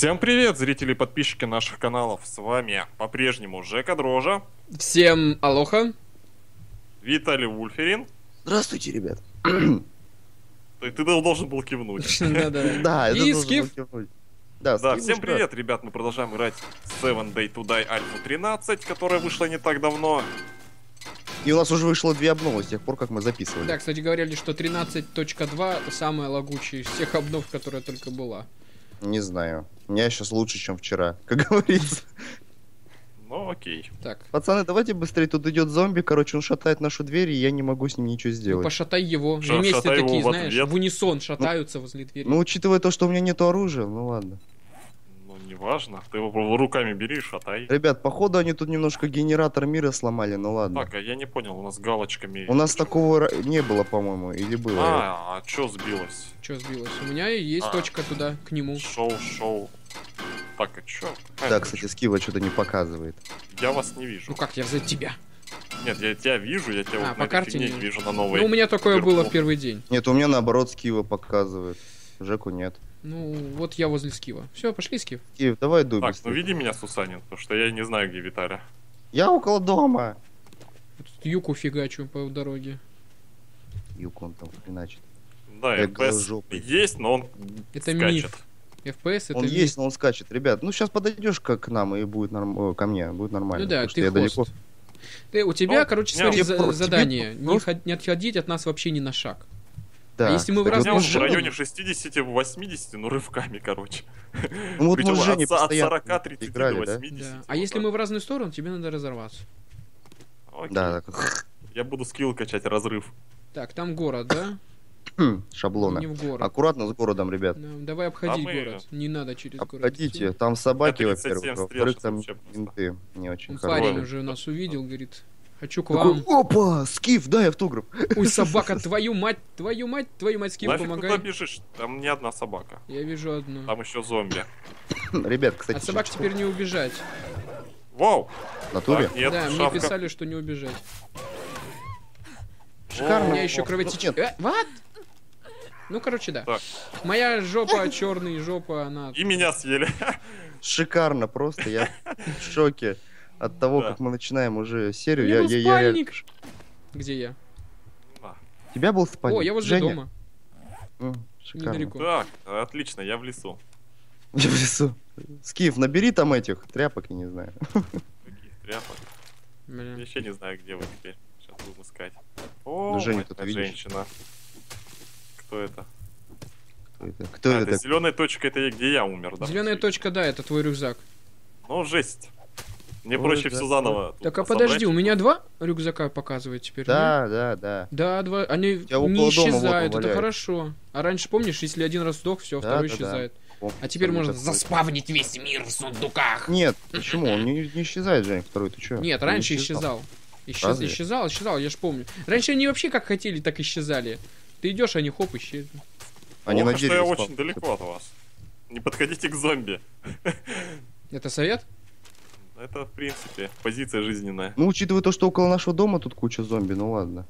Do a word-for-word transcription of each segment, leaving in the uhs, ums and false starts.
Всем привет, зрители и подписчики наших каналов. С вами по-прежнему Жека Дрожа, Всем алоха. Виталий Вульферин. Здравствуйте, ребят. Ты, ты должен был кивнуть. Да-да. Да, это И должен был Скиф. кивнуть. Да, Да, Скиф, всем ну что? привет, ребят. Мы продолжаем играть в Seven Day to Die Alpha тринадцать, которая вышла не так давно. И у нас уже вышло две обновы с тех пор, как мы записывали. Да, кстати, говорили, что тринадцать точка два самая лагучая из всех обнов, которая только была. Не знаю. У меня сейчас лучше, чем вчера, как говорится. Ну, окей. Так, Пацаны, давайте быстрее. Тут идет зомби, короче, он шатает нашу дверь, и я не могу с ним ничего ну, сделать. пошатай его. Ша- Вместе шатай его такие, в знаешь, ответ. в унисон шатаются возле двери. Ну, учитывая то, что у меня нету оружия, ну ладно. Ну, неважно. Ты его руками бери и шатай. Ребят, походу они тут немножко генератор мира сломали, ну ладно. Так, а я не понял, у нас галочками... У нас такого ра- не было, по-моему, или было? А, а чё сбилось? Че сбилось? У меня есть А. точка туда, к нему. Шоу, шоу. Так, а чё? Какая Да, точка? кстати, Скива что-то не показывает. Я вас не вижу. Ну как, я за тебя. Нет, я тебя вижу, я тебя А, вот по на этой карте фигне не- вижу на новой. Ну, у меня такое вверху. было в первый день. Нет, у меня наоборот Скива показывает. Жеку нет. Ну, вот я возле Скива. Все, пошли, Скив. Скив, давай дуй Так, ну быстрее. види меня, Сусанин, потому что я не знаю, где Виталя. Я около дома. Тут юку фигачу по дороге. Юк он там хреначит. Да, Я эф пи эс голожопый. есть, но он Это скачет. миф. эф пи эс это Он миф. есть, но он скачет. Ребят, ну сейчас подойдешь как к нам и будет норм... о, ко мне, будет нормально. Ну да, потому что ты я хост. далеко. Ты, у тебя, Ну, короче, не, смотри, тебе за- про- тебе задание. Не, просто- ход- не отходить от нас вообще ни на шаг. Да. А если мы в кстати, У меня разные он в стороны? районе шестидесяти-восьмидесяти, ну рывками, короче. Ну вот Причем мы с Женей от, со- от постоянно сорока тридцати играли, до да? восьмидесяти. Да. А вот если так. мы в разные стороны, тебе надо разорваться. Окей. Да, так. Я буду скилл качать разрыв. Так, там город, да? Шаблоны. Не в город. Аккуратно с городом, ребят. Да, давай обходи А мы- город. Не надо через город. Обходите, идти. там собаки, Я тридцать семь во-первых, стрел, во-вторых, что там вообще просто. менты не очень Он хорошие. парень уже нас увидел, говорит, хочу к Такой, вам. опа, Скиф, дай автограф. Ой, собака, твою мать, твою мать, твою мать, Скиф, Нафиг туда помогай. бежишь? Там не одна собака. Я вижу одну. Там еще зомби. Ребят, кстати, От собак что- теперь не убежать. Вау! в натуре? Так, нет, Да, мне шавка. писали, что не убежать. Шикарно. У меня еще О, кровотечение. Э, what? Ну, короче, да. Так. Моя жопа, черная жопа, она... И меня съели. Шикарно просто, я в шоке от того, Да. как мы начинаем уже серию. Я Я, был я, я, спальник. Где я? Да. У тебя был спальник? О, я возле Женя? дома. М, шикарно. Недалеко. Так, отлично, я в лесу. Я в лесу. Скиф, набери там этих тряпок, я не знаю. Каких тряпок. Я Бля. вообще не знаю, где вы теперь. Сейчас будем искать. О, Ну, Женя, мать тут моя видишь. женщина. Кто это? Кто это? Кто А, это это так? зеленая точка, это где я умер, да? Зеленая точка, да, это твой рюкзак. Ну, жесть. Мне Ой, проще да. все заново. тут Так, а собрать. подожди, у меня два рюкзака показывает теперь, нет? Да, да, да. Да, два. Они тебя около не дома вот он исчезают, это валяется. хорошо. А раньше, помнишь, если один раз сдох, все, Да, второй да, да. исчезает. Помню, А теперь второй можно такой. заспавнить весь мир в сундуках. Нет, почему? Он не, не исчезает, Жень, второй, ты чё? Нет, Он раньше исчезал. Исчез- Разве? исчезал, исчезал, я ж помню. Раньше они вообще как хотели, так исчезали. Ты идешь, они хоп, исчезли. Они Плохо, на что дереве я спал. очень далеко от вас. Не подходите к зомби. Это совет? Это, в принципе, позиция жизненная. Ну, учитывая то, что около нашего дома тут куча зомби, ну ладно.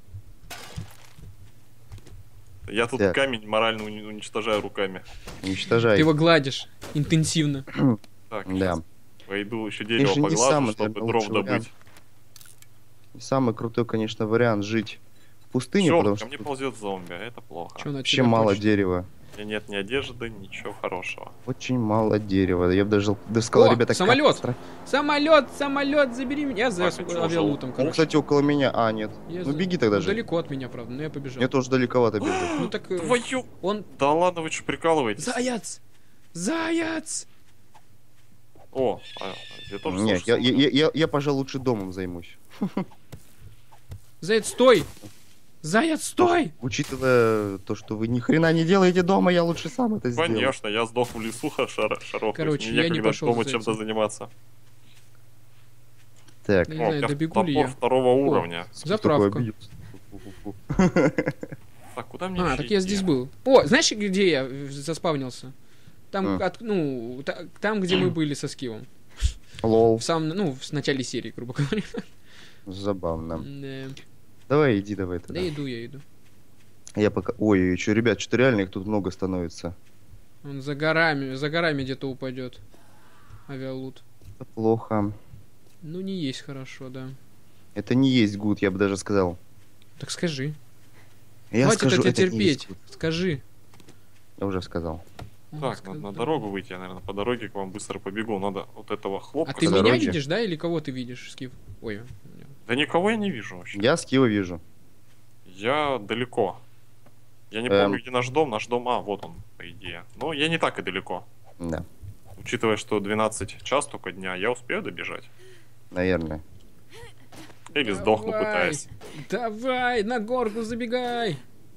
Я тут Так. камень морально уни- уничтожаю руками. Уничтожай. Ты его гладишь интенсивно. Так, Да. щас пойду еще дерево Конечно, не поглажу, самый, чтобы наверное, дров лучший добыть. вариант. Самый крутой, конечно, вариант жить в пустыне, Всё, потому ко что мне тут ползет зомби, а это плохо. Чё на вообще тебя мало точно? дерева. У меня нет ни одежды, ничего хорошего. Очень мало дерева. Я бы даже, даже сказал, О, ребята, самолет! катастрофа. Самолет, самолет, забери меня. Я за Так, а чё, авиалутом, Он, короче. кстати, около меня. А, нет. Я Ну за- беги тогда Ну, же. далеко от меня, правда, но я побежал. Мне тоже далековато бежать. Ну так э, Твою... он... Да ладно, вы что, прикалываетесь? Заяц! Заяц! О, а, я тоже Нет, я, слушал. я, я, я, я, пожалуй, лучше домом займусь. Заяц, стой! Заяц, стой! Учитывая то, что вы ни хрена не делаете дома, я лучше сам это сделаю. Конечно, я сдох в лесу ха- шар шарохаюсь. Короче, Мне я не некогда пошел дома за чем-то этим. заниматься. Так. Не О, у знаю, меня добегу ли топор я. второго уровня. Скиф заправка. такой обиделся. Фу-фу-фу. Так, куда мне А, ещё так я идти? здесь был. О, знаешь, где я э, заспавнился? Там, А. от- ну, та- там, где мы были со Скивом. Лол. В самом, ну, в начале серии, грубо говоря. Забавно. Да. Давай, иди давай Да тогда. иду, я иду. Я пока... Ой, что, ребят, что-то реально их тут много становится. Он за горами, за горами где-то упадет. Авиалут. Это плохо. Ну, не есть хорошо, да. Это не есть гуд, я бы даже сказал. Так скажи. Я Хватит скажу, это это не есть терпеть. гуд. скажи. Я уже сказал. Он Так, сказал. надо на дорогу выйти, я, наверное, по дороге к вам быстро побегу. Надо вот этого хлопка. А ты по меня дороге. видишь, да, или кого ты видишь, Скиф? Ой, Да никого я не вижу вообще. Я Скива вижу. Я далеко. Я не Эм. помню, где наш дом. Наш дом, а, вот он, по идее. Но я не так и далеко. Да, Учитывая, что двенадцать час только дня, я успею добежать. наверное. Или сдохну, Давай. пытаясь. Давай, на горку забегай.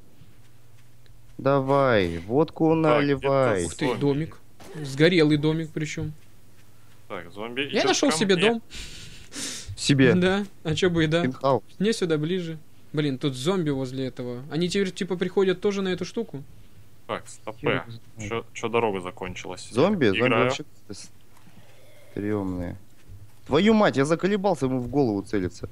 Давай, водку наливай. где-то Ух ты, Зомби. домик. Сгорелый домик причем. Так, зомби Я идет нашел ко себе мне. дом. Себе. Да, а чё бы и да. Пентхаус. Мне сюда ближе. Блин, тут зомби возле этого. Они теперь типа приходят тоже на эту штуку? Так, стопе. Чё, чё дорога закончилась? Зомби? Зомби Играю. вообще стрёмные. Твою мать, я заколебался ему в голову целиться.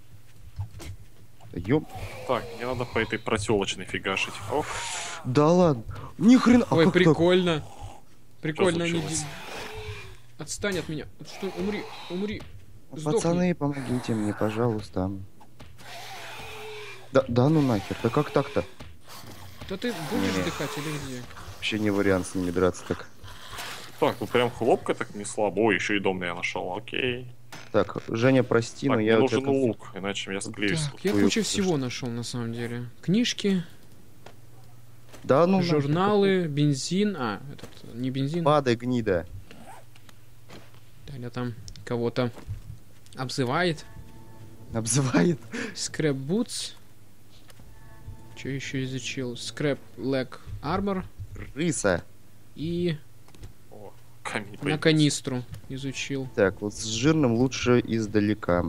Ёп. Так, мне надо по этой проселочной фигашить. Ох, Да ладно. Ни хрена. А Ой, как так? прикольно. Прикольно они... случилось? де- Отстань от меня. Что? Умри, умри. Сдохни. Пацаны, помогите мне, пожалуйста. Да, да ну нахер, да как так-то? Да ты будешь Не. вдыхать или где? Вообще не вариант с ними драться так. так, ну прям хлопка так не слабо. Ой, еще и дом я нашел, окей. Так, Женя, прости, Так, но мне я у нужен тебя... лук, иначе я склеюсь. Так, я Ой, кучу ой, всего нашел на самом деле. Книжки, Да ну нахер, журналы, бензин. А, этот, не бензин. Падай, гнида. Далее там кого-то обзывает. Обзывает. Scrap Boots. Что еще изучил? Scrap Leg Armor. Рыса. И О, камень на появился. канистру изучил. Так, вот с жирным лучше издалека.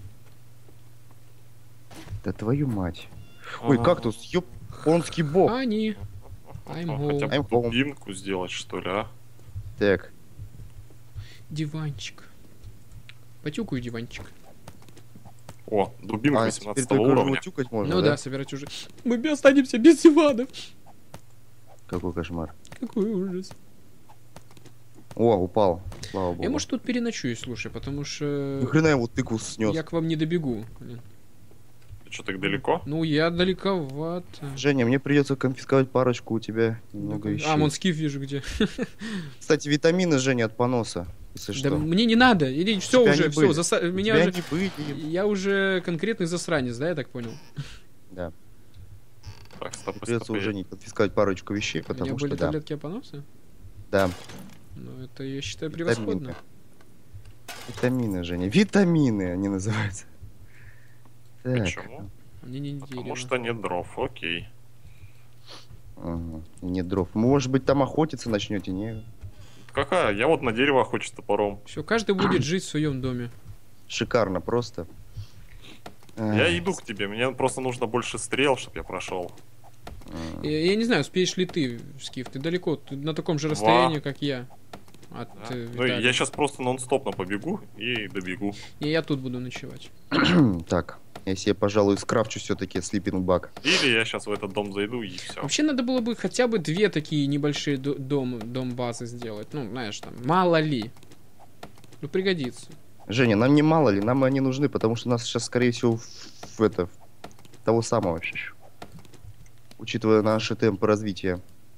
Да твою мать. Ой, Ага. кактус, японский бог. Они. I'm А, home. Хотя бы I'm home. дубинку сделать, что ли, а? Так, Диванчик. Потюкаю диванчик. О, дубинка а теперь восемнадцатого только уровня. его тюкать можно, Ну да? да, собирать уже. Мы без- останемся без дивана. Какой кошмар. Какой ужас. О, упал. Слава богу. Я, может, тут переночую, слушай, потому что Ни хрена его тыкву снес. я к вам не добегу. Блин. Ты что, так далеко? Ну, я далековато. Женя, мне придется конфисковать парочку у тебя немного вещей. А, вон скиф вижу где. Кстати, витамины, Женя, от поноса, если Да что. мне не надо. Иди, все тебя уже, не все. были. Заса... У Меня тебя уже... не были. Я уже конкретный засранец, да, я так понял? Да. Так, стоп, Придется стоп. у Жени конфисковать парочку вещей, У меня потому были что да. таблетки опоноса? Да. Ну, это, я считаю, Витаминка. превосходно. Витамины, Женя. Витамины они называются. Так. Почему? Мне не Потому дерево. что нет дров, окей. Ага. Нет дров. Может быть, там охотиться начнете, не? Какая? Я вот на дерево охочусь топором. Все, каждый будет жить в своем доме. Шикарно просто. Я Эх, иду к тебе, мне просто нужно больше стрел, чтобы я прошел. м. Я, я не знаю, успеешь ли ты, Скиф, ты далеко, ты на таком же Два. расстоянии, как я. От Да? э, Ну, Виталия. я сейчас просто нон-стопно побегу и добегу. Не, я тут буду ночевать. Так, я себе, пожалуй, скрафчу все-таки sleeping bag. Или я сейчас в этот дом зайду и все. Вообще надо было бы хотя бы две такие небольшие до- дом, дом базы сделать. Ну, знаешь, там, мало ли. Ну, пригодится. Женя, нам не мало ли, нам они нужны, потому что нас сейчас, скорее всего, в, в это, в того самого вообще. Учитывая наши темпы развития.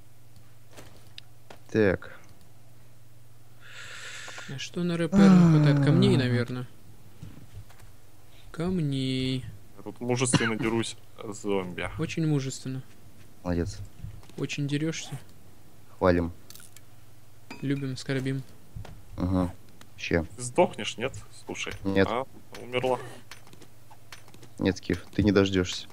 Так. А что на РП не хватает? Камней, наверное. Камней. Я тут мужественно дерусь с зомби. Очень мужественно. Молодец. Очень дерешься. Хвалим. Любим, скорбим. Ага. Че? Ты сдохнешь, нет? Слушай. Нет. А, умерла. Нет, Скиф, ты не дождешься.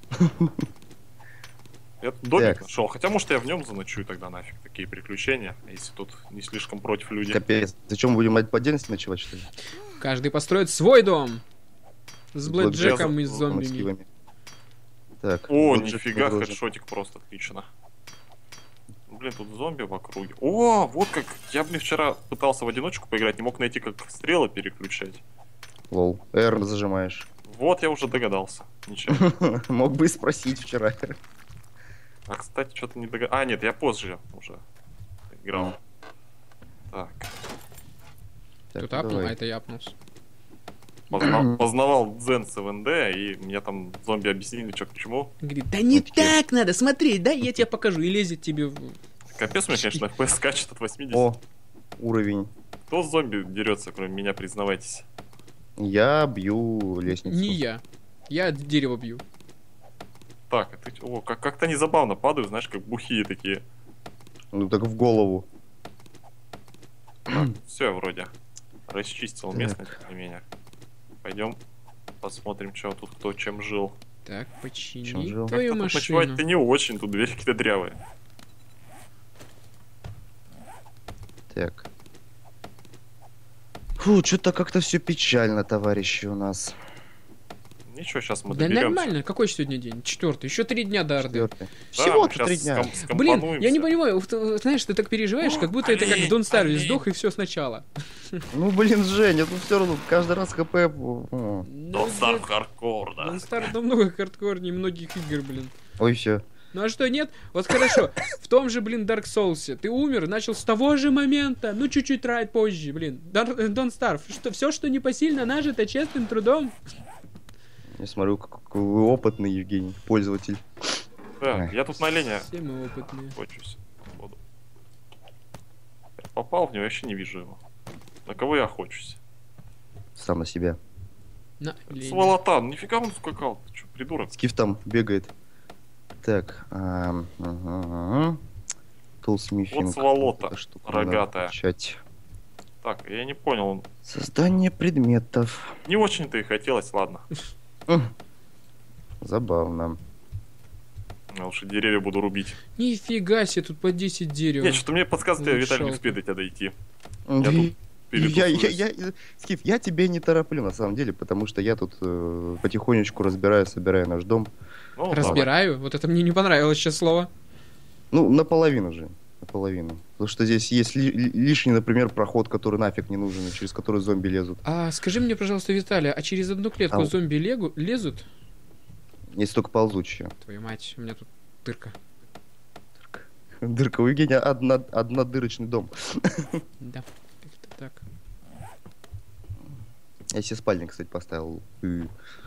Я тут домик Так. нашел. Хотя, может, я в нем заночую тогда нафиг. Такие приключения, если тут не слишком против люди. Капец. Зачем будем по отдельности ночевать, что ли? Каждый построит свой дом. С С блэкджеком и с с зомбими. скивами. Так. О, вот же нифига, подгружен. хедшотик просто отлично. Ну, блин, тут зомби в округе. О, вот как. Я, блин, вчера пытался в одиночку поиграть, не мог найти, как стрелы переключать. Лол. R зажимаешь. Вот, я уже догадался. Ничего. Мог бы и спросить вчера. А, кстати, что-то не догадался. А, нет, я позже уже. играл. Так. Так, Тут апнул, давай. а это я апнулся. Позна- Познавал дзен с ВНД, и мне там зомби объяснили, что к чему. Говорит, да не Окей. так надо, смотри, да, я тебе покажу. И лезет тебе в... Капец, у меня, конечно, эф пи эс скачет от восьмидесяти. О, уровень. Кто с зомби дерется, кроме меня, признавайтесь. Я бью лестницу. Не я. Я дерево бью. Так, это... О, как- как-то незабавно падаю, знаешь, как бухие такие. Ну так в голову. Все, вроде. Расчистил Так. местность, тем не менее. Пойдем посмотрим, что тут кто чем жил. Так, Чем почини жил? твою Как-то тут машину. ночевать-то не очень, тут двери какие-то дрявые. Так. Фу, что-то как-то все печально, товарищи, у нас. Ничего, сейчас мы Да доберемся. нормально, какой сегодня день? Четвертый. Еще три дня до Орды. Четвертый. Да, мы Всего-то щас три дня. ском- Блин, я скомпонуемся. не понимаю, вот, э, знаешь, ты так переживаешь, как будто это как олень, Дон Старвис олень. сдох и все сначала. Ну, блин, Женя, ну все равно каждый раз хп... о. Дон Стар хардкор, да. Дон Стар намного хардкорнее многих игр, блин. Ой, все. Ну а что, нет? Вот хорошо, в том же, блин, Dark Souls ты умер, начал с того же момента, ну чуть-чуть рай позже, блин. Дон Стар, что, все, что непосильно нажито честным трудом. Я смотрю, какой вы опытный, Евгений, пользователь. Да, я тут на оленя Все мы опытные. хочусь. Походу. Попал в него, я вообще не вижу его. На кого я охочусь? Сам на себя. На, лень. Сволота, нифига он скакал. Ты чё, придурок? Скиф там бегает. Так. ам, ага. Тулсмифинг. Вот сволота Эта штука надо рогатая. включать. Так, я не понял. Создание предметов. Не очень-то и хотелось, ладно. М. Забавно. Я лучше деревья буду рубить. Нифига себе, тут по десять дерева. Нет, что-то мне подсказывает, я, Виталий, не Улучшалка. успею до тебя дойти. Я, тут я, я, перетусуюсь. я- Скиф, я тебе не тороплю, на самом деле, потому что я тут э, потихонечку разбираю, собираю наш дом. Ну, давай. Разбираю, вот это мне не понравилось сейчас слово. Ну, наполовину же. Наполовину. Потому что здесь есть ли- ли- лишний, например, проход, который нафиг не нужен, и через который зомби лезут. А скажи мне, пожалуйста, Виталий, а через одну клетку Ау. зомби легу, лезут? Есть только ползучие. Твою мать, у меня тут дырка. Дырка у Евгения одна, однодырочный дом. Да, как-то так. Я себе спальник, кстати, поставил. Э.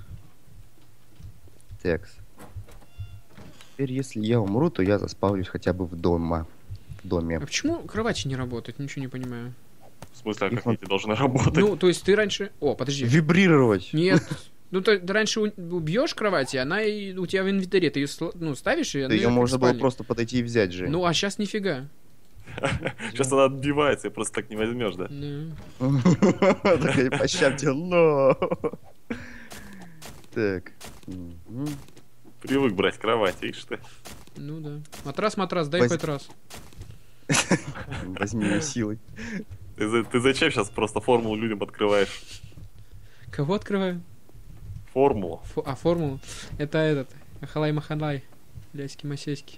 Такс. Теперь, если я умру, то я заспавлюсь хотя бы в дома. В доме. А почему кровати не работают? Ничего не понимаю. В смысле, а Их как он- эти должны работать? Ну, то есть ты раньше... О, подожди. Вибрировать. Нет. Ну, ты, ты раньше у- убьешь кровать, и она и у тебя в инвентаре. Ты ее ну, ставишь, и она Да ее как можно было спальник. просто подойти и взять, Жень. Ну, а сейчас нифига. Сейчас она отбивается, и просто так не возьмешь, да? Да. Такая, пощадьте, но. Так. Мгм. Привык брать кровать, видишь ты. Ну да. Матрас, матрас, дай Воз- хоть раз. Возьми ее силой. Ты, за- ты зачем сейчас просто формулу людям открываешь? Кого открываю? Формулу. Фо- а, формулу? Это этот. Ахалай-махалай. Ляськи-масеськи.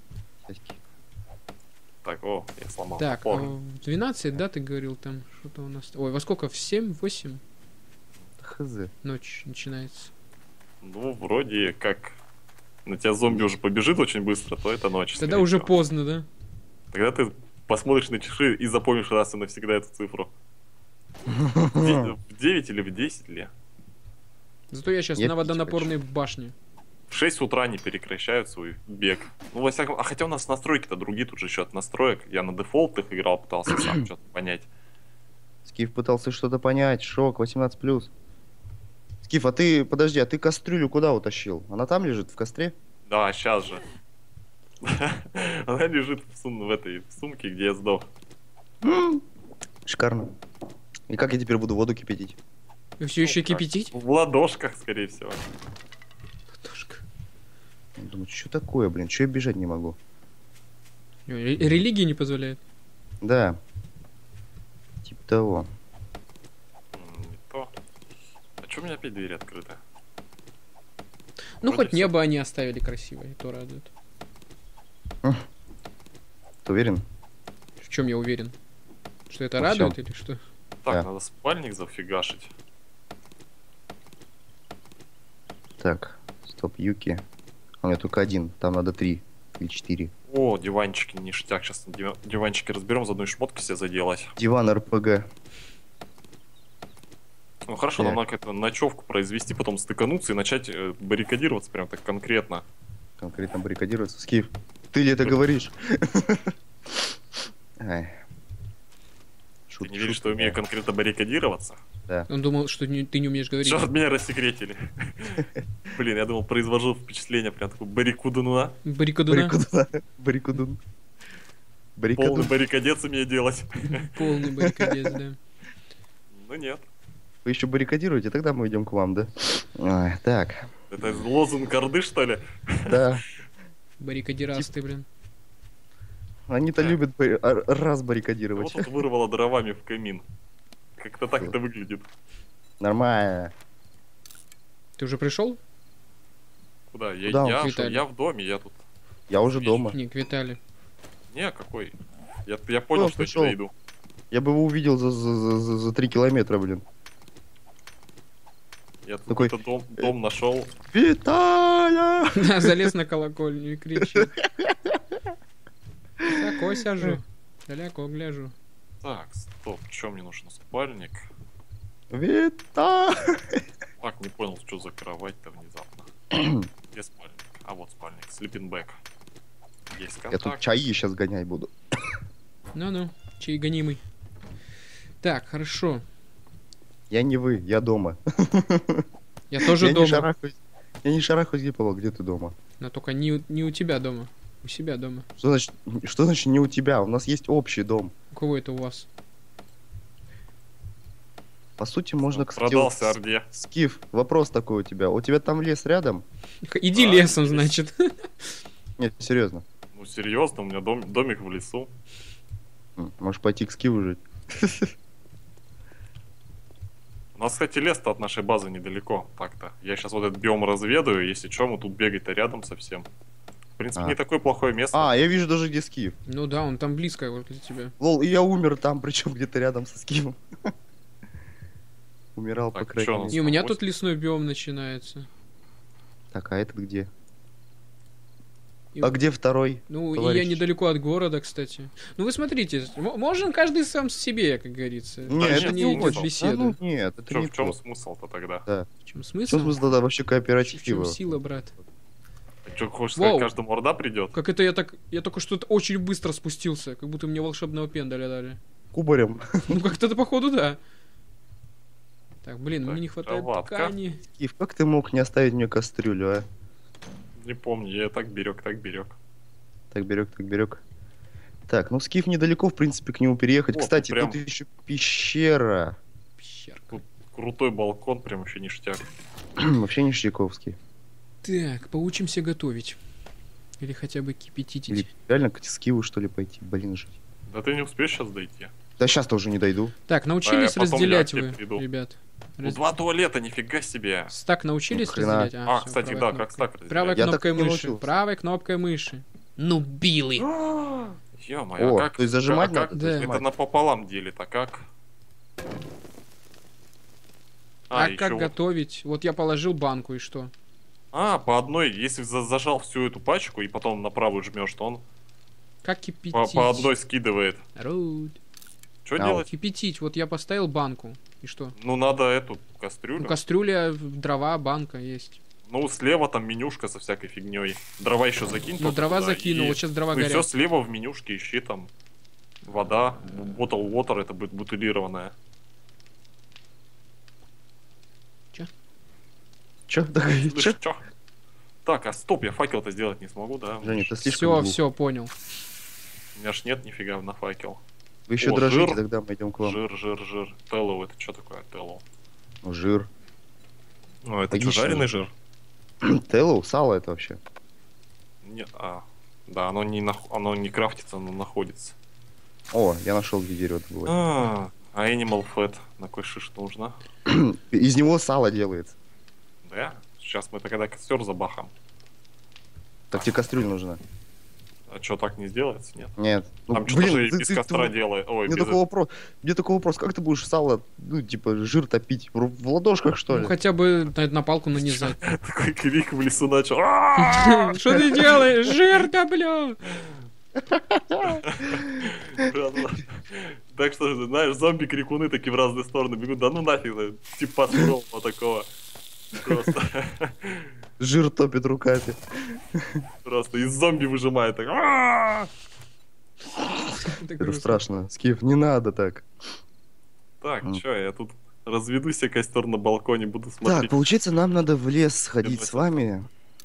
Так, о, я сломал. Так, топор. а в двенадцать, да, ты говорил там? Что-то у нас... Ой, во сколько? В семь-восемь Хз. ночь начинается. Ну, вроде как на тебя зомби уже побежит очень быстро, то это ночь. Тогда скорее уже всего. поздно, да? Тогда ты посмотришь на часы и запомнишь раз и навсегда эту цифру. В де- в девять или в десять ли? Зато я сейчас Я на пить водонапорной башне. В шесть утра они прекращают свой бег. Ну, во всяком... А хотя у нас настройки-то другие, тут же счет настроек. Я на дефолтах играл, пытался сам что-то понять. Скиф пытался что-то понять. Шок, восемнадцать плюс. Скиф, а ты, подожди, а ты кастрюлю куда утащил? Она там лежит, в костре? Да, сейчас же. Она лежит в, сум- в этой в сумке, где я сдох. М, Шикарно. И как я теперь буду воду кипятить? Вы все еще Ну, как? кипятить? В ладошках, скорее всего. Ладошка. Я думаю, что такое, блин, что я бежать не могу? Ре- Религия не позволяет. Да. Типа того. М, Не то. А чё у меня опять двери открыты? Ну, Вроде хоть всё. небо они оставили красивое, и то радует. Ты уверен? В чем я уверен? Что это Во всем. радует или что? Так, Да. надо спальник зафигашить. Так, стоп, Юки. У меня только один, там надо три или четыре. О, диванчики, ништяк. Сейчас диванчики разберем, заодно и шмотки себе заделать. Диван РПГ. Ну хорошо, Так. нам надо как-то ночевку произвести, потом стыкануться и начать э, баррикадироваться прям так конкретно. Конкретно баррикадироваться. Скиф, ты ли это говоришь? Ай. Ты Шут- не веришь, шут- что я умею конкретно баррикадироваться? Он думал, что не- ты не умеешь говорить. Все от меня рассекретили. Блин, я думал, произвожу впечатление прям такой баррикудуна. Баррикадуна. Баррикудун. Баррикудун. Полный Баррикадун. баррикадец умею делать. Полный баррикадец, да. Ну нет. Вы еще баррикадируете, тогда мы идем к вам, да? Ай, так, Это лозунг Орды, что ли? да. Баррикадирасты, блин. Они-то Так. любят барри- р- раз Вот баррикадировать. тут вырвало дровами в камин. Как-то так это выглядит. Нормально. Ты уже пришел? Куда? Я, Куда он, я, Виталий? я в доме, я тут. Я уже дома. Не, к Витале. Не, какой? Я, я понял, Он что я пришел. сюда иду. Я бы его увидел за, за, за, за- за три километра, блин. Я тут Такой, какой-то дом, дом нашел. Виталя! Да, залез на колокольню и кричит. Тако сяжу. Далеко гляжу. Так, стоп, что мне нужен? Спальник. Вита! Так, не понял, что за кровать-то внезапно. Где спальник? А вот спальник. Sleeping bag. Есть Я контакт. тут чаи сейчас гонять буду. Ну-ну, чей гонимый. Так, хорошо. Я не вы, я дома. Я тоже я Не дома. шарахаюсь, я не шарахаюсь, где Павел, где ты дома? Но только не, у- не у тебя дома. У себя дома. Что значит, что значит не у тебя? У нас есть общий дом. У кого это у вас? По сути, можно, кстати... Продался вот с- Орде. Скиф, вопрос такой у тебя. У тебя там лес рядом? Иди Да, лесом, есть. значит. Нет, серьезно. Ну серьезно, у меня дом, домик в лесу. М, Можешь пойти к Скифу жить. У нас, кстати, лес-то от нашей базы недалеко. Так-то. Я сейчас вот этот биом разведаю, если что, мы тут бегать-то рядом совсем. В принципе, А. не такое плохое место. А, я вижу даже где Скиф. Ну да, он там близко вот для тебя. Лол, и я умер там, причем где-то рядом со Скифом. Умирал, по Так, крайней чё у мере. нас? И у меня восемь. тут лесной биом начинается. Так, а этот где? И- А где второй? Ну, и товарищ? я недалеко от города, кстати. Ну, вы смотрите, м- можем каждый сам себе, как говорится. Не, Это нет, не ну, идет вот. беседа. А, ну, нет, это Чё, не в чем то. смысл-то тогда? Да. В чем Что смысл? смысл тогда вообще В кооператив чем его? сила, брат? Что, хочешь Воу. сказать, каждому Орда придет? Как это я так... Я только что очень быстро спустился, как будто мне волшебного пендаля дали. Кубарем. Ну, как-то это, походу, да. Так, блин, Так, мне не хватает кроватка. ткани. Скиф, как ты мог не оставить мне кастрюлю, а? Не помню, я так берег, так берег. Так берег, так берег. Так, ну Скиф недалеко, в принципе, к нему переехать. О, Кстати, прям- тут еще пещера. Пещерка. Крутой балкон, прям вообще ништяк. Вообще не Ништяковский. Так, поучимся готовить. Или хотя бы кипятить. Или реально к Скифу, что ли, пойти? Блин, жить. Да ты не успеешь сейчас дойти. Да сейчас-то уже не дойду. Так, научились А, потом разделять я к вы, тебе приду. ребят? Ну, Раз- два туалета, нифига себе. Стак научились Ну, хрена. разделять? А, всё, кстати, правой да, как кнопкой. стак разделять. Правой Я так кнопкой не мыши. научился. Правой кнопкой мыши. Ну, билы. Ё-моё, О, а как... то есть зажимать а как- надо? Да. Это Зажимать. напополам делит, а как? А, ещё как вот- готовить? Вот я положил банку, и что? А, по одной, если за- зажал всю эту пачку и потом на правую жмешь, то он Как кипятить? по, по одной скидывает. Руд. Что А, делать? Кипятить. Вот я поставил банку. И что? Ну, надо эту кастрюлю. Ну, кастрюля, дрова, банка есть. Ну, слева там менюшка со всякой фигней. Дрова еще закинь. Ну, только дрова туда, закинул, и- вот сейчас дрова Ну, и все горят. слева в менюшке ищи там. Вода, bottle water, это будет бутылированная. Чё? Так, чё? Слышь, чё? Так, а стоп, я факел-то сделать не смогу, да? Женя, ты слишком Все, глуп. все, понял. У меня ж нет нифига на факел. Вы еще О, дрожите, жир. тогда мы идем к вам. Жир, жир, жир. Теллоу, это что такое Теллоу? Ну, жир. Ну, это что, Логично. жареный жир? Теллоу, сало это вообще. Нет, а. Да, оно не, нах- оно не крафтится, оно находится. О, я нашел, где дерево добывать. А, а Animal Fat на кой шиш нужно? Из него сало делается. Да? Сейчас мы тогда костер забахам. Так тебе кастрюля нужна. А что, так не сделается? Нет. Нет. Ну, Там что-то же ты- без ты- костра ты- делает. Ой, Мне без... такой вопрос, мне такой вопрос, как ты будешь сало, ну, типа, жир топить? В в ладошках, что Ну, ли? хотя бы на, на палку нанизать. Такой крик в лесу начал. «А-а-а!» Что ты делаешь? Жир топлю! Так что, знаешь, зомби-крикуны такие в разные стороны бегут. Да ну нафиг, типа вот такого. Просто. Жир топит руками. Просто из зомби выжимает. Так. «А-а-а!» Так Это грустно. страшно. Скиф, не надо так. Так, М. чё, я тут разведу себе костер на балконе, буду Так, смотреть. получается, нам надо в лес сходить с Приносит. вами.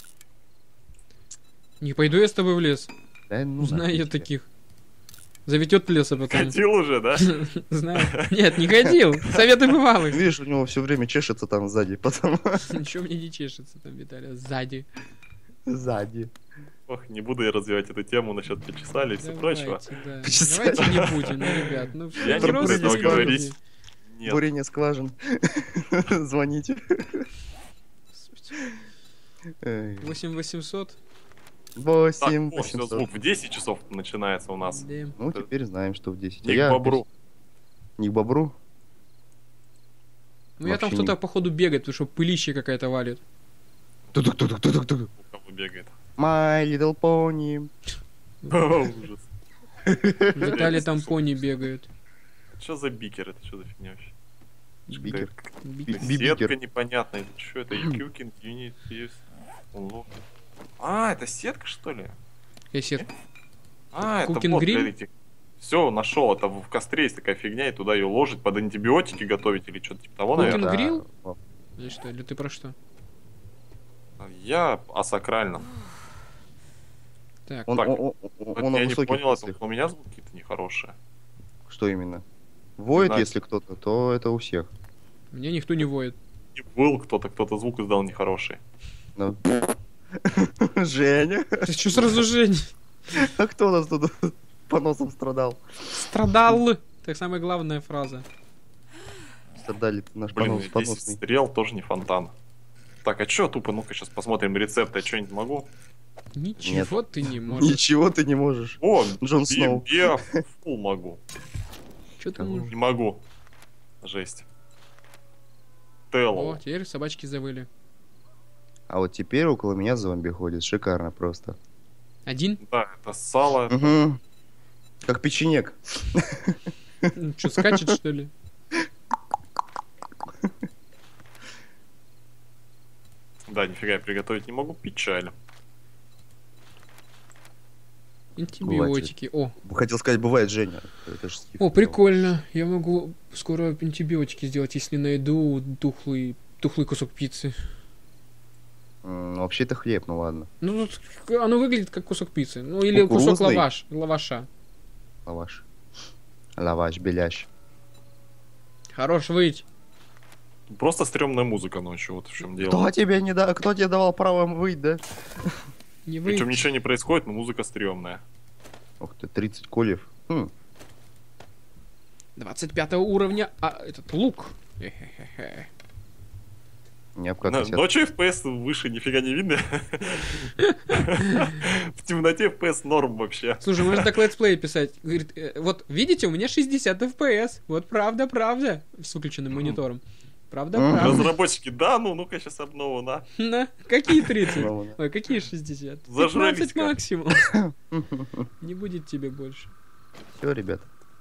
Не пойду я с тобой в лес. Да, ну Знаю нахуй я тебе. таких. Заведет в лес, а потом. Ходил уже, да? Знаю. Нет, не ходил. Советы бывалых. Видишь, у него все время чешется там сзади, потом Ничего мне не чешется там, Виталий. Сзади. сзади. Ох, не буду я развивать эту тему насчет почесали и все прочего. Давайте, да. Почесали. Давайте не будем, ну, ребят. Ну, Я не буду взрослые этого люди. говорить. Нет. Бурение скважин. Звоните. Эй. восемь восемьсот. Так, Восемь, о, всё, восемьсот. звук в десять часов начинается у нас. Да. Ну, теперь знаем, что в десять. Не А я к бобру. Не к бобру? Ну, я там Вообще кто-то, не- походу, бегает, потому что пылище какая-то валит. Тудук-тудук-тудук-тудук. У кого бегает. My little pony. Ужас. Виталий там пони бегают. Что за бикер? Это что за фигня вообще? Бикер. Бикер. Это Би- сетка бикер. непонятная. Что это? Cooking unit use. Unlock. А, это сетка, что ли? Я сетку. А, это Cooking вот grill? для этих. Все, нашел. Это в костре есть такая фигня, и туда ее ложить, под антибиотики готовить или что-то типа того, Cooking наверное. Да. grill? О, Или что? Или ты про что? Я о сакральном. Так, Он, Так. он, он- Вот он о я не высоких понял, это мыслях. у меня звуки какие-то нехорошие. Что именно? Воет, знаю. если кто-то, то это у всех. мне никто не воет. И был кто-то, кто-то звук издал нехороший. Ну. Женя, Ты что сразу Жень? а кто у нас тут по носам страдал? Страдал. Так самая главная фраза. Страдали наш Блин, понос, десять поносный. стрел тоже не фонтан. Так, а чё тупо? Ну-ка сейчас посмотрим рецепт. Я что-нибудь могу? Ничего ты не можешь. Ничего ты не можешь. О, Джон би- Сноу. био фул могу. Что ты Кого? можешь? Не могу. Жесть. О, Теллоу. теперь собачки завыли. А вот теперь около меня зомби ходит. Шикарно просто. Один? Да, это сало. Угу. Как печенек. Что, скачет, что ли? Да, нифига я приготовить не могу. Печаль. Антибиотики. О, Хотел сказать, бывает, Женя. Это ж Скиф. о, прикольно. Я могу скоро антибиотики сделать, если найду тухлый, тухлый кусок пиццы. М, Вообще это хлеб, ну ладно. Ну, тут оно выглядит как кусок пиццы. Ну, или кусок Кукурузный? лаваш, лаваша. Лаваш. Лаваш, беляш. Хорош выть. Просто стрёмная музыка ночью, вот в чем дело. Кто тебе не да... Кто тебе давал право выйти, да? Не Причем выть. ничего не происходит, но музыка стрёмная. Ух ты, тридцать кольев. Хм. двадцать пятого уровня, а этот лук. Хе-хе-хе. Не об как Но- хотят. Ночью эф пи эс выше нифига не видно. В темноте эф пи эс норм вообще. Слушай, можно так летсплей писать. Говорит, э, вот видите, у меня шестьдесят эф пи эс. Вот правда, правда. С выключенным монитором. Правда, Мгм. правда. Разработчики, да, ну, ну-ка сейчас обнову, на. На, какие тридцать? Снова, да. Ой, какие шестьдесят? Зажрались пятнадцать как. максимум. Не будет тебе больше. Все, ребят.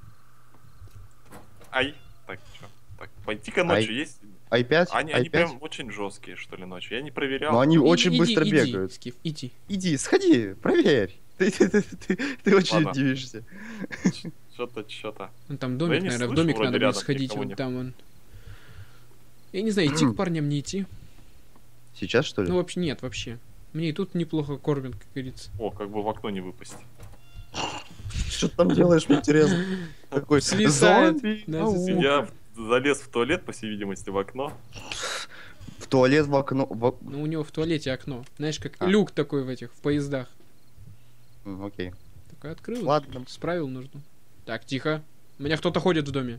Ай. Так, что? Так, пойти-ка ночью Ай. есть? ай пять? Они, ай они пять? прям очень жесткие, что ли, ночью. Я не проверял. Но они очень Иди, быстро иди, бегают. Иди, Скиф, иди. Иди, сходи, проверь. Ты, ты, ты, ты- ты очень Ладно. удивишься. Что-то, что-то. Ну, там я домик, не наверное, в слышу, домик вроде надо будет рядом сходить, никого вон нет. там он. Я не знаю, идти к парням, не идти. Сейчас, что ли? Ну, вообще, нет, вообще. Мне и тут неплохо кормят, как говорится. О, как бы в окно не выпасть. Что ты там делаешь, мне интересно? Такой Свисает. зомби. Да, ау. свисает. Я в- залез в туалет, по всей видимости, в окно. В туалет, в окно. в- Ну, у него в туалете окно. Знаешь, как А. люк такой в этих, в поездах. М, Окей. Такой открыл. Ладно. Справил нужно. Так, тихо. У меня кто-то ходит в доме.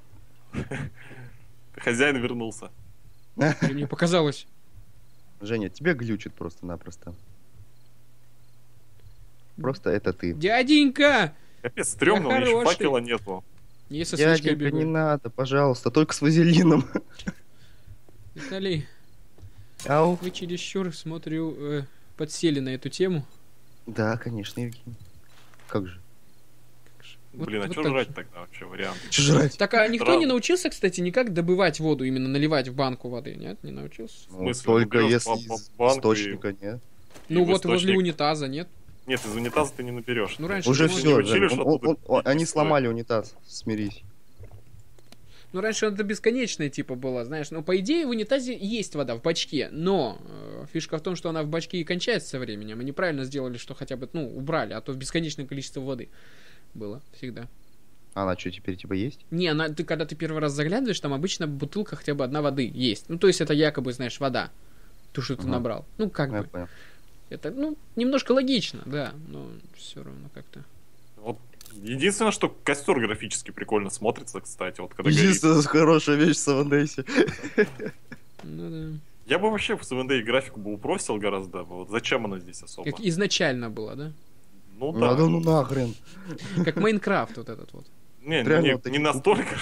Хозяин вернулся. Или мне показалось. Женя, тебя глючит просто-напросто. Просто это ты. Дяденька! Капец, стрёмно, у меня еще хороший. факела нету. Не со свечкой Дяденька, не бегу. надо, пожалуйста, только с вазелином. Виталий, Ау. вы чересчур, смотрю, э, подсели на эту тему. Да, конечно, Евгений. Как же? Вот- Блин, а вот что так жрать же. тогда вообще вариант? Че жрать? Так, а никто Странно. не научился, кстати, никак добывать воду, именно наливать в банку воды, нет? Не научился? В Ну, смысле? только Ну, берешь если ба- из ба- банку и- источника, нет. Ну И в вот возле источник- унитаза, нет? Нет, из унитаза ты не наберешь. Ну, раньше Уже ты все, можешь- учили, что оттуда они пить не сломали унитаз, смирись. Ну, раньше это бесконечное, типа, было, знаешь. Ну, по идее, в унитазе есть вода в бачке, но э, фишка в том, что она в бачке и кончается со временем. Мы неправильно сделали, что хотя бы, ну, убрали, а то бесконечное количество воды было всегда. А она что, теперь типа есть? Не, она, ты, когда ты первый раз заглядываешь, там обычно в бутылках хотя бы одна воды есть. Ну, то есть это якобы, знаешь, вода. То, что ты Ага. набрал. Ну, как Я бы. понял. Это, ну, немножко логично, да, но все равно как-то. Вот единственное, что костер графически прикольно смотрится, кстати, вот когда горит. Единственная хорошая вещь в Савандейсе. Ну да. Я бы вообще в севен дэй графику бы упростил гораздо. Вот зачем она здесь особо? Как изначально было, да? Ну Ну, да. да, ну нахрен. Как Майнкрафт вот этот вот. Не, реально не, вот не такие настолько.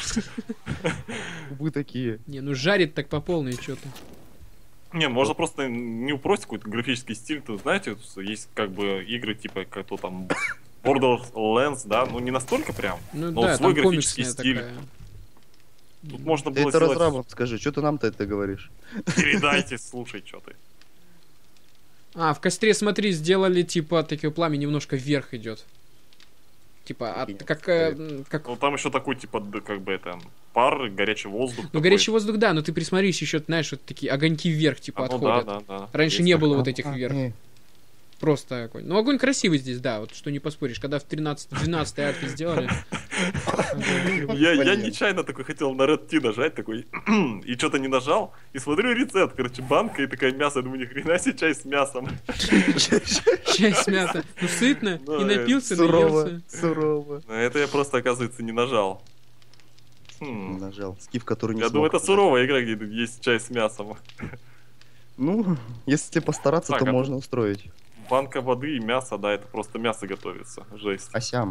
Вы такие. Не, ну жарит так по полной что-то. Не, можно просто не упростить какой-то графический стиль. То знаете, есть как бы игры типа как то там Borderlands, да, ну не настолько прям. Ну Но да, свой там графический комиксная стиль. такая. Тут можно Ты было это сделать... разрабам скажи, что ты нам-то это говоришь? Передайте, слушай, что ты. А, в костре, смотри, сделали, типа, такое пламя немножко вверх идет. Типа, от, как, э, м, как... Ну там еще такой типа, д- как бы это, пар, горячий воздух. Ну, такой. горячий воздух, да, но ты присмотрись, еще, знаешь, вот такие огоньки вверх, типа, А, ну да, отходят. да, да. Раньше Есть не такое. было вот этих А, вверх. не. Просто огонь. Ну, огонь красивый здесь, да, вот что не поспоришь. Когда в тринадцатой-двенадцатой арке сделали. Я, я Блин. нечаянно такой хотел на Red T нажать, такой, и что-то не нажал, и смотрю рецепт, короче, банка и такая мясо, я думаю, ни хрена себе чай с мясом. Часть мяса. Ну, сытно. Да, И напился, Сурово, наелся. сурово. А это я просто, оказывается, не нажал. Хм. Нажал. Скиф, который не Я смог думаю, это нажать. суровая игра, где есть чай с мясом. Ну, если постараться, Так, то а можно устроить. Банка воды и мясо, да, это просто мясо готовится. Жесть. Асям.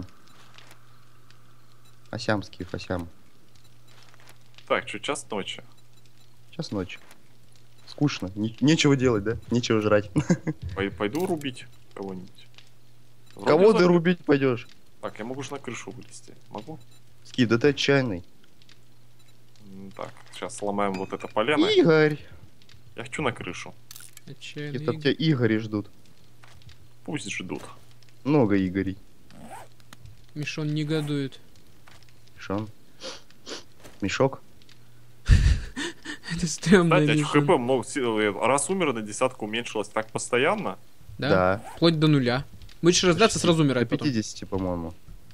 Асям, Скиф, Асям. Так, что, час ночи? Сейчас ночь. Скучно. Не- нечего делать, да? Нечего жрать. Пой- Пойду рубить кого-нибудь. Вроде Кого ты за- рубить пойдешь? Так, я могу же на крышу вылезти. Могу? Скиф, да ты отчаянный. М, Так, сейчас сломаем вот это полено. Игорь. Я хочу на крышу. Отчаянный Это Игорь. тебя Игори ждут. Пусть ждут. Много Игорей. Мишон негодует. Шон. Мешок? Это стрёмно, Кстати, а Мишон. ХП много, си- э, раз умер на десятку уменьшилось так постоянно. Да? Да. Вплоть до нуля. Будешь рождаться, сразу До умирать потом. пятидесяти, по-моему.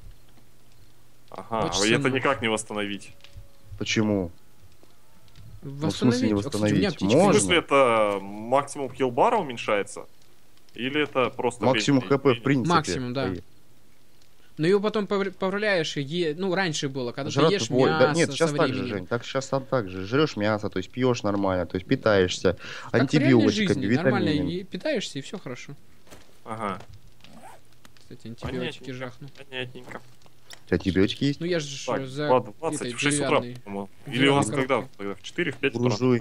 Ага, Очень и это сильно. никак не восстановить. Почему? в смысле не Восстановить. О, кстати, у меня восстановить? птичка В Можно. смысле, это максимум хилбара уменьшается? Или это просто... Максимум вечный- хп в принципе. Максимум, да. Но его потом повр- поправляешь, и е... ну, раньше было, когда Жрать ты ешь твой- мясо да, нет, сейчас со так же, временем. Жень. Так сейчас там так же. Жрешь мясо, то есть пьешь нормально, то есть питаешься Как в реальной антибиотиками, жизни, нормально витаминами. и питаешься, и все хорошо. Ага, Кстати, антибиотики Понятненько. жахну. понятненько. Антибиотики есть? Ну я же Так, за ладно, двадцать, этой в шесть утра, деревянной- по-моему. Или у деревянной нас когда? коробкой. Тогда в четыре, в пять утра? Буржуй.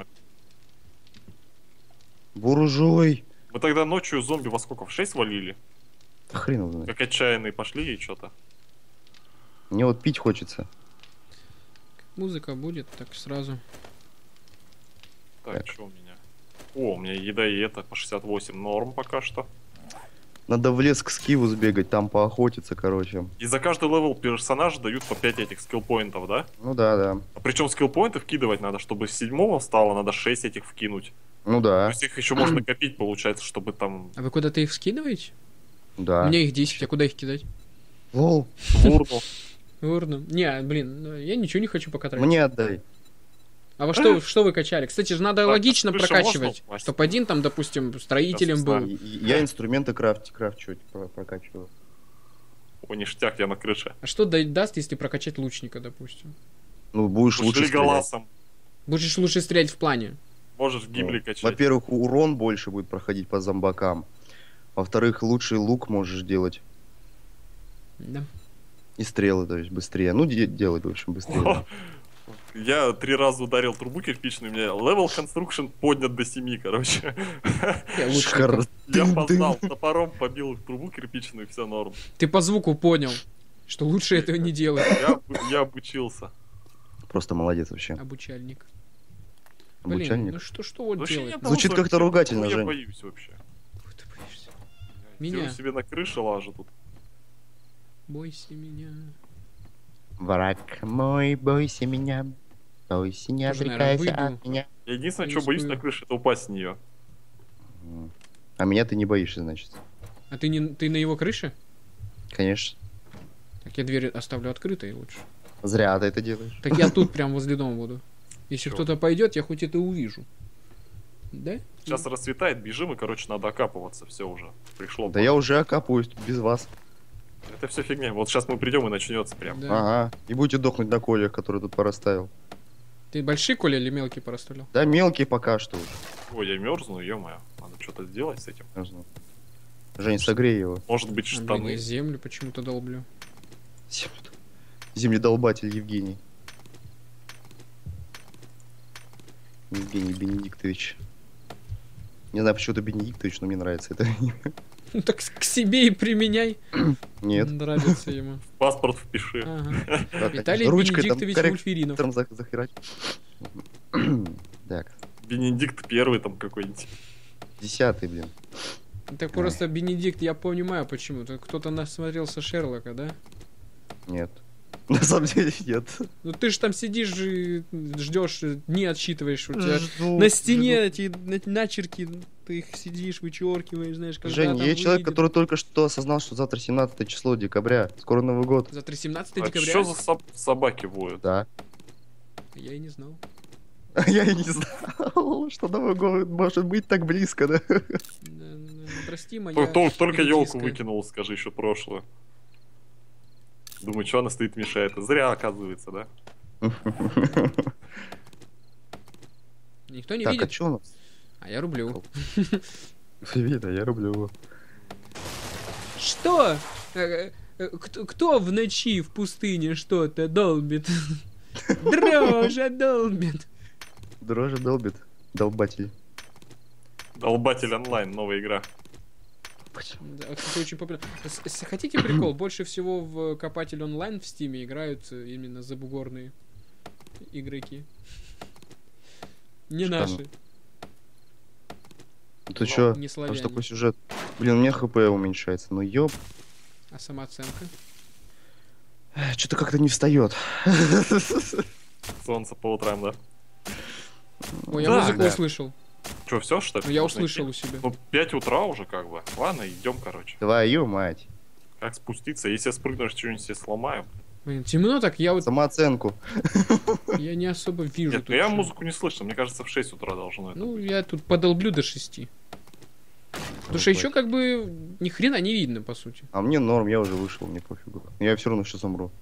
Буржуй. Мы тогда ночью зомби во сколько? В шесть валили? Да хрен его знает. Как отчаянные пошли и что-то. Мне вот пить хочется. Музыка будет, так сразу. Так, Так. что у меня? О, у меня еда и это по шестьдесят восемь норм пока что. Надо в лес к скиву сбегать, там поохотиться, короче. И за каждый левел персонажа дают по пять этих скиллпоинтов, да? Ну да, да. А причем скиллпоинты вкидывать надо, чтобы с седьмого стало, надо шесть этих вкинуть. Ну То да, есть их еще можно копить, получается, чтобы там А вы куда-то их скидываете? да. У меня их десять, а куда их кидать? Лол, в урну. Урну. Не, блин, ну, я ничего не хочу пока тратить. мне отдай. А во что, что вы качали? Кстати же, надо Так, логично крышу прокачивать. можно упасть? Чтоб один там, допустим, строителем Сейчас был. И- и- Я инструменты крафт, крафчу, про- прокачиваю. О, ништяк, я на крыше. А что да- даст, если прокачать лучника, допустим? Ну, будешь лучше Пошли стрелять. голосом. Будешь лучше стрелять в плане. Можешь в гибли Ну, качать. Во-первых, урон больше будет проходить по зомбакам. Во-вторых, лучший лук можешь делать. Да. И стрелы, то есть быстрее. Ну, де- делать, в общем, быстрее. Я три раза ударил трубу кирпичную, у меня level construction поднят до семи, короче. Я лучше Шикарно. Я Дын-дын. познал, топором побил трубу кирпичную, все норм. Ты по звуку понял, что лучше этого не делать. Я, обу- я обучился. Просто молодец вообще. Обучальник. Блин, Обучальник. ну что, что вот Вообще делать? нет того, Звучит что- как-то ругательно, чего я Жень. боюсь вообще. Фу, ты боишься. Я Меня. сижу себе на крыше лажу тут. Бойся меня. Враг мой, бойся меня. Бойся, не Тоже, наверное, отрекайся выйду. от меня. Я единственное, Не что боюсь успею. на крыше, это упасть с нее. М. А меня ты не боишься, значит. А ты, не, ты на его крыше? Конечно. Так я дверь оставлю открытой лучше. Зря ты это делаешь. Так я тут прям возле дома буду. Если Чё? кто-то пойдет, я хоть это увижу. Да? Сейчас расцветает, бежим, и, короче, надо окапываться. Все уже. Пришло. Да я уже окапываюсь тут без вас. Это все фигня. Вот сейчас мы придем и начнется прям. Да. Ага. И будете дохнуть на колях, которые тут порастаю. Ты большие коли или мелкие пораставлял? Да мелкие пока что уже. Ой, я мерзну, ё-моё. Надо что-то сделать с этим. Нужно. Жень, согрей его. Может быть, А, блин, штаны. я землю почему-то долблю. Земледолбатель Евгений. Евгений Бенедиктович. Не знаю, почему это Бенедиктович, но мне нравится это имя. Ну так к себе и применяй. Нет. Нравится ему. Паспорт впиши. Ага. Да, Виталий конечно. Ручкой там Бенедиктович корректором Вульферинов. за- захерать. Так, Бенедикт первый там какой-нибудь. десятый, блин. Так просто Бенедикт, я понимаю почему. Так кто-то насмотрелся Шерлока, да? Нет. На самом деле нет. Ну ты же там сидишь и ждешь, дни отсчитываешь, у тебя Жду, на стене эти на- начерки, ты их сидишь, вычеркиваешь, знаешь, жду. когда Жень, там я человек, выйдет. который только что осознал, что завтра семнадцатое число декабря. Скоро Новый год. Завтра семнадцатое А декабря. что за соб- собаки воют? Да. Я и не знал. Я и не знал, что Новый год может быть так близко, да? Да, да, Прости, моя Тол- тол- Только елку элитистская. выкинул, скажи, еще прошлую. Думаю, что она стоит мешает. Зря, оказывается, да? Никто не Так, а видит, что у нас? а я рублю. Видно, я люблю его. Что? Э, э, Кто, кто в ночи в пустыне что-то долбит? Дрожа долбит. Дрожи долбит. Долбатель. Долбатель онлайн, новая игра. Да, кстати, очень популярно. С- с- Хотите прикол? Больше всего в Копатель онлайн в Стиме играют э, именно забугорные игроки. Не Что наши, Ты Ну, чё? не Там же славяне. такой сюжет. Блин, у меня хп уменьшается. Ну ёп. А самооценка? Что-то как-то не встает. Солнце по утрам, да? Ой, я Да, музыку да. услышал. Че, все, что ли? Ну, я Можно услышал у идти? себя. Ну, пять утра уже, как бы. Ладно, идем, короче. Твою мать. Как спуститься? Если я спрыгну, что-нибудь себе сломаю. Блин, темно так, я вот Самооценку. я не особо вижу. Нет, тут ну я что. музыку не слышал. Мне кажется, в шесть утра должно это. Ну, я тут подолблю до шести. Потому что еще как бы ни хрена не видно, по сути. А мне норм, я уже вышел, мне пофигу. Я все равно сейчас умру.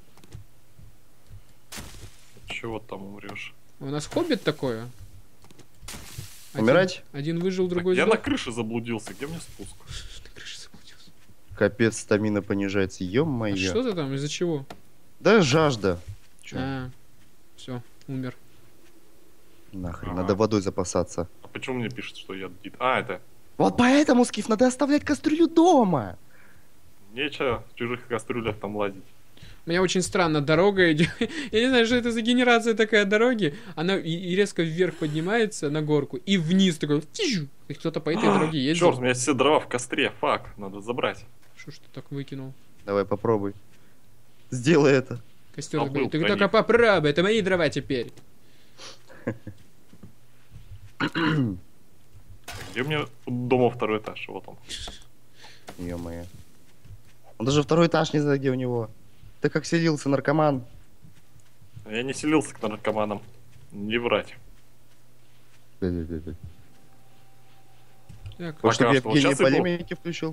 Чего там умрешь? У нас хоббит такое. Один- Умирать? Один выжил, другой я на сдох. крыше заблудился. Где мне спуск? На крыше заблудился. Капец, стамина понижается. А Ё-моё. что ты там? Из-за чего? Да жажда. Чё? А, все, умер. Нахрен, Ага. надо водой запасаться. А почему мне пишет, что я дит? А, это Вот поэтому, Скиф, надо оставлять кастрюлю дома. нечего в чужих кастрюлях там лазить. У меня очень странно дорога идет. Я не знаю, что это за генерация такая дороги. Она и, и резко вверх поднимается на горку и вниз такой. Тищу. И кто-то по этой дороге ездит. Черт, у меня все дрова в костре. Фак, надо забрать. Что ж ты так выкинул? Давай, попробуй. Сделай это. Костер. Забыл Ты про только них. попробуй, это мои дрова теперь. Где у меня дома второй этаж? Вот он. Ё-моё. Он даже второй этаж не знает, где у него. Ты как селился, наркоман. Я не селился к наркоманам. Не врать. Да-да-да-да. Так, Вот чтобы я что, вот гений щас и был. полемики включил.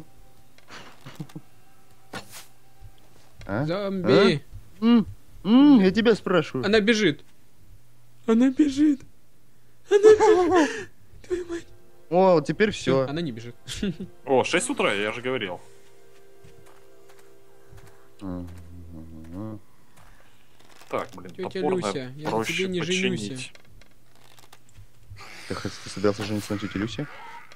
А? зомби. М, м, Я тебя спрашиваю. Она бежит. Она бежит. Она бежит. Твою мать. О, теперь все. Она не бежит. О, шесть утра, я же говорил. Так, блин, Тетя топор, Люся, наверное, я на проще тебе не женюсь. починить. Ты, хот- ты собирался жениться на тете Люсе?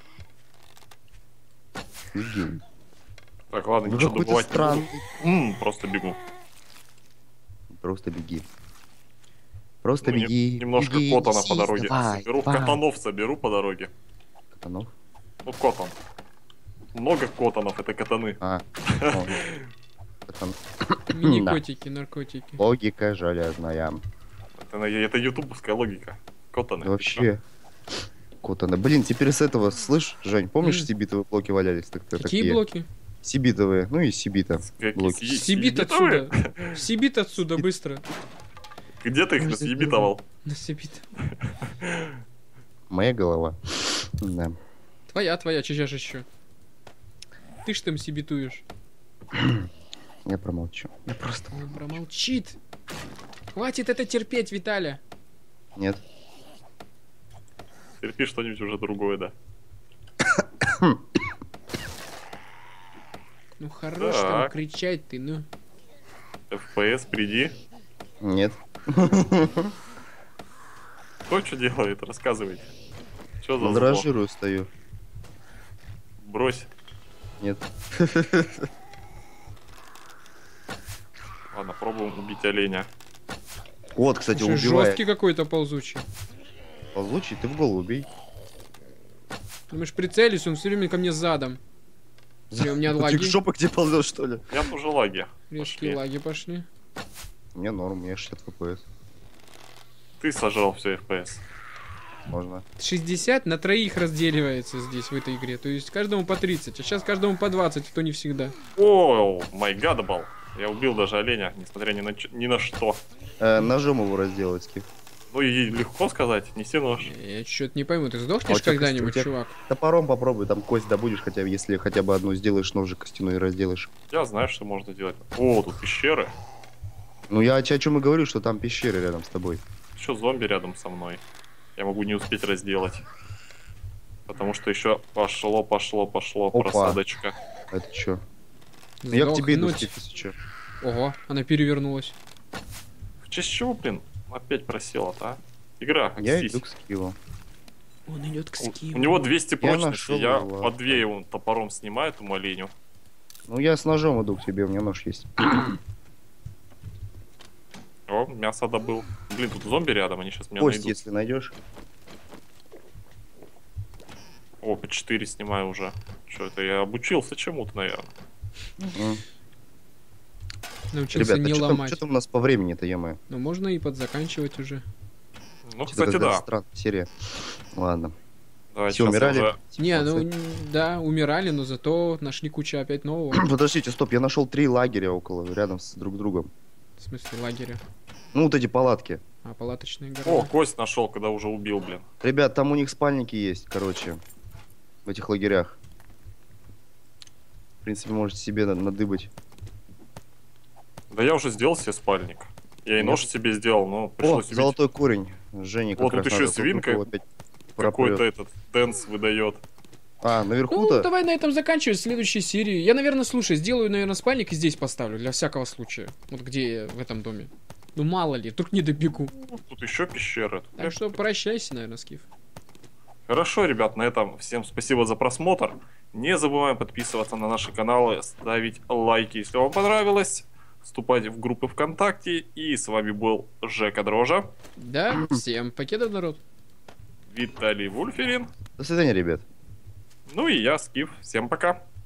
Евгений. Так, ладно, Ну ничего какой-то добывать не буду. странный. М, просто бегу. Просто беги. Просто Ну, не- беги. немножко беги, котана несись, по дороге давай, соберу. давай. Котанов соберу по дороге. Котанов? Ну, котан. Много котанов, это катаны. А. о, котан. Мини-котики, наркотики. Логика железная. Это, на- это ютубовская логика. Котаны. Да вообще. Котаны. Блин, теперь с этого, слышь, Жень, помнишь, М. сибитовые блоки валялись? Так, Какие такие? блоки? Сибитовые, ну и сибита. Какие блоки. си- Сибит сибитовые? отсюда. Сибит отсюда, быстро. Где ты их Ой, насъебитовал? На Сибит. Моя голова. Да. Твоя, твоя, чья же еще? Ты ж там сибитуешь. Я промолчу. Я просто... Он промолчит. Хватит это терпеть, Виталя. Нет. Терпи что-нибудь уже другое, да. Ну хорош там Так. кричать ты, ну. эф пи эс, приди. Нет. Кто что делает? Рассказывайте. Что за зло? Дрожжирую стою. Брось. Нет. Ладно, пробуем убить оленя. Вот, кстати, Слушай, убивает. жесткий какой-то ползучий. Ползучий, ты в голову бей. Думаешь, прицелюсь, он все время ко мне задом. Смотри, у меня Ты лаги. к жопы где ползешь, что ли? У меня тоже лаги. Резкие пошли. лаги пошли. У меня норм, у меня шестьдесят эф пи эс. Ты сожрал все эф пи эс. Можно. шестьдесят на троих разделивается здесь, в этой игре. То есть каждому по тридцать, а сейчас каждому по двадцать, и то не всегда. О, май гадабал. Я убил даже оленя, несмотря ни на, ч- ни на что. Э, ножом его разделать, Скиф. Ну и легко сказать, неси нож. Я что-то не пойму, ты А у сдохнешь тебя когда-нибудь, костюм, у тебя- чувак? Топором попробуй, там кость добудешь, хотя бы, если хотя бы одну сделаешь, ножик костяной и разделаешь. Я знаю, что можно делать. О, тут пещеры. Ну я о чем и говорю, что там пещеры рядом с тобой. Еще зомби рядом со мной. Я могу не успеть разделать. Потому что еще пошло, пошло, пошло Опа. просадочка. Это чё? Ну, я к тебе иду, Сдохнуть. Скиф, если чё. Ого, она перевернулась. В честь чего, блин, опять просела-то, а? Игра, Я сись. иду к скиллу. Он идет к У, скиллу. у него двести прочности, нашел я его. по две его топором снимаю этому оленю. Ну я с ножом иду к тебе, у меня нож есть. О, мясо добыл. Блин, тут зомби рядом, они сейчас меня Кость, найдут. если найдешь. О, по четыре снимаю уже. Что это, я обучился чему-то, наверное. М. Научился Ребята, не что там, ломать. чё там у нас по времени-то, е Ну можно и подзаканчивать уже. Ну, кстати, да. Странная серия. Ладно. Давайте Все, сейчас умирали? уже- Не, ну Молодцы. н- да, умирали, но зато нашли кучу опять нового. Подождите, стоп, я нашел три лагеря около, рядом с друг другом. В смысле лагеря. Ну, вот эти палатки. А, палаточные О, города. кость нашел, когда уже убил, блин. Ребят, там у них спальники есть, короче. В этих лагерях. В принципе, можете себе на- надыбать. Да я уже сделал себе спальник. Я и нож себе сделал, но О, пришлось убить. золотой корень. Женя как Вот тут раз еще надо свинка его опять Какой-то пропрёт. этот дэнс выдает. А, Ну, наверху-то? давай на этом заканчивать следующей серии. Я, наверное, слушай, сделаю, наверное, спальник и здесь поставлю, для всякого случая. Вот где я в этом доме. Ну, мало ли, вдруг не добегу. Тут еще пещеры. Тут Так что прощайся, наверное, Скиф. Хорошо, ребят, на этом всем спасибо за просмотр. Не забываем подписываться на наши каналы, ставить лайки, если вам понравилось. Вступать в группы ВКонтакте. И с вами был Жека Дрожа, Да, всем покедов, народ. Виталий Вульферин. До свидания, ребят. Ну и я, Скиф. Всем пока.